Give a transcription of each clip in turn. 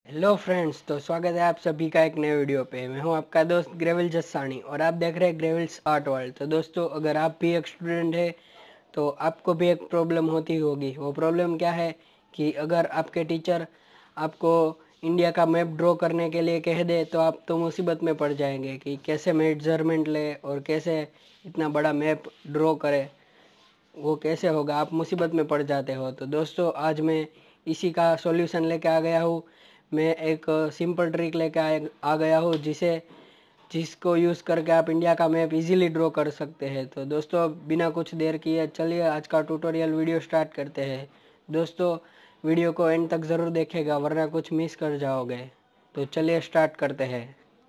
Hello friends, तो स्वागत है आप सभी का एक नए वीडियो पे। मैं हूं आपका दोस्त ग्रेविल जसानी और आप देख रहे हैं ग्रेविल्स आर्ट वर्ल्ड। तो दोस्तों, अगर आप भी एक स्टूडेंट है तो आपको भी एक प्रॉब्लम होती होगी। वो प्रॉब्लम क्या है कि अगर आपके टीचर आपको इंडिया का मैप ड्रॉ करने के लिए कह दे तो आप तो मुसीबत में पड़ जाएंगे कि कैसे मेजरमेंट ले और कैसे इतना बड़ा मैप ड्रॉ करे। वो कैसे होगा, आप मुसीबत में पड़ जाते हो। तो दोस्तों, आज मैं इसी का सॉल्यूशन लेके आ गया हूँ। मैं एक सिंपल ट्रिक लेके आ गया हूँ जिसको यूज़ करके आप इंडिया का मैप इजीली ड्रॉ कर सकते हैं। तो दोस्तों, बिना कुछ देर किए चलिए आज का ट्यूटोरियल वीडियो स्टार्ट करते हैं। दोस्तों, वीडियो को एंड तक ज़रूर देखेगा वरना कुछ मिस कर जाओगे। तो चलिए स्टार्ट करते हैं।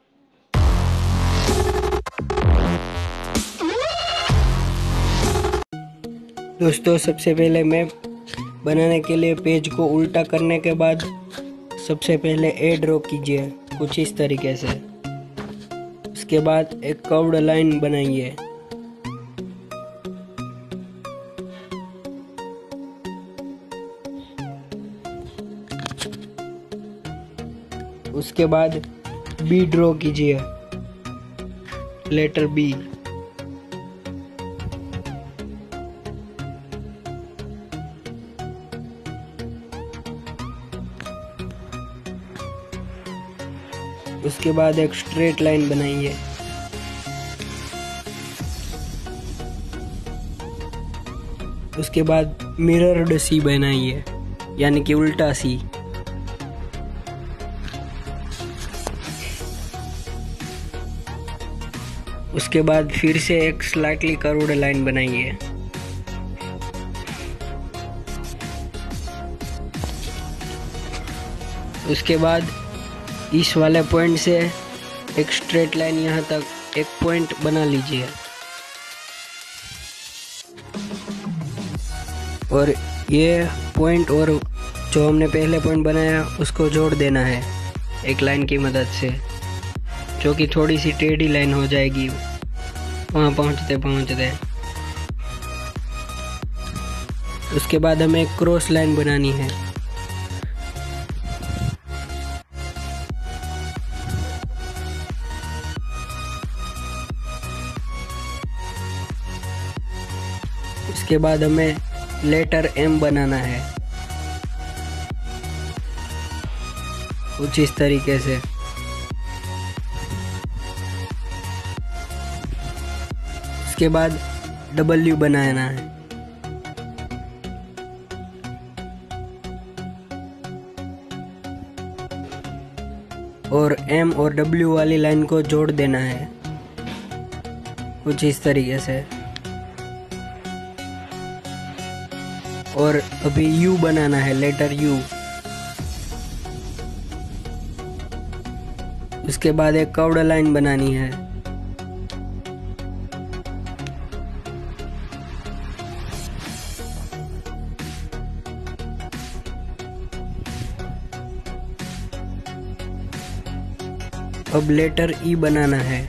दोस्तों, सबसे पहले मैप बनाने के लिए पेज को उल्टा करने के बाद सबसे पहले ए ड्रॉ कीजिए कुछ इस तरीके से। उसके बाद एक कर्व्ड लाइन बनाइए। उसके बाद बी ड्रॉ कीजिए, लेटर बी। उसके बाद एक स्ट्रेट लाइन बनाइए। उसके बाद मिरर्ड सी बनाइए, यानी कि उल्टा सी। उसके बाद फिर से एक स्लाइटली कर्व्ड लाइन बनाइए। उसके बाद इस वाले पॉइंट से एक स्ट्रेट लाइन यहाँ तक एक पॉइंट बना लीजिए और ये पॉइंट और जो हमने पहले पॉइंट बनाया उसको जोड़ देना है एक लाइन की मदद से, जो कि थोड़ी सी टेढ़ी लाइन हो जाएगी वहाँ पहुँचते पहुँचते। उसके बाद हमें एक क्रॉस लाइन बनानी है। उसके बाद हमें लेटर एम बनाना है कुछ इस तरीके से। उसके बाद डब्ल्यू बनाना है और एम और डब्ल्यू वाली लाइन को जोड़ देना है कुछ इस तरीके से। और अभी यू बनाना है, लेटर यू। उसके बाद एक कर्व्ड लाइन बनानी है। अब लेटर ई बनाना है।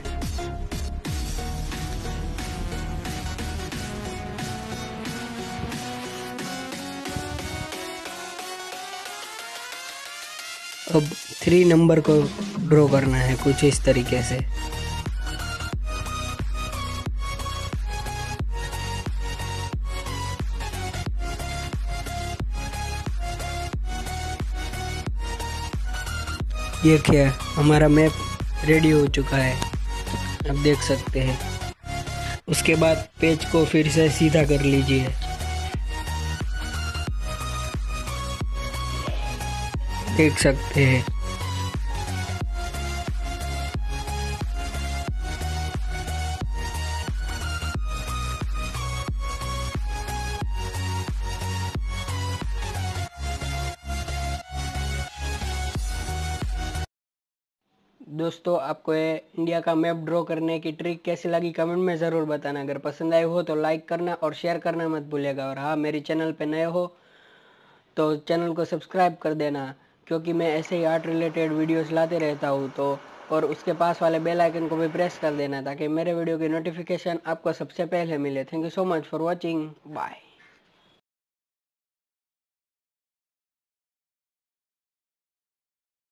अब 3 नंबर को ड्रॉ करना है कुछ इस तरीके से। देखिए, हमारा मैप रेडी हो चुका है, आप देख सकते हैं। उसके बाद पेज को फिर से सीधा कर लीजिए। देख सकते हैं। दोस्तों, आपको ये इंडिया का मैप ड्रॉ करने की ट्रिक कैसी लगी कमेंट में ज़रूर बताना। अगर पसंद आई हो तो लाइक करना और शेयर करना मत भूलिएगा। और हाँ, मेरे चैनल पे नए हो तो चैनल को सब्सक्राइब कर देना, क्योंकि मैं ऐसे ही आर्ट रिलेटेड वीडियोस लाते रहता हूँ। तो और उसके पास वाले बेल आइकन को भी प्रेस कर देना ताकि मेरे वीडियो की नोटिफिकेशन आपको सबसे पहले मिले। Thank you so much for watching. Bye.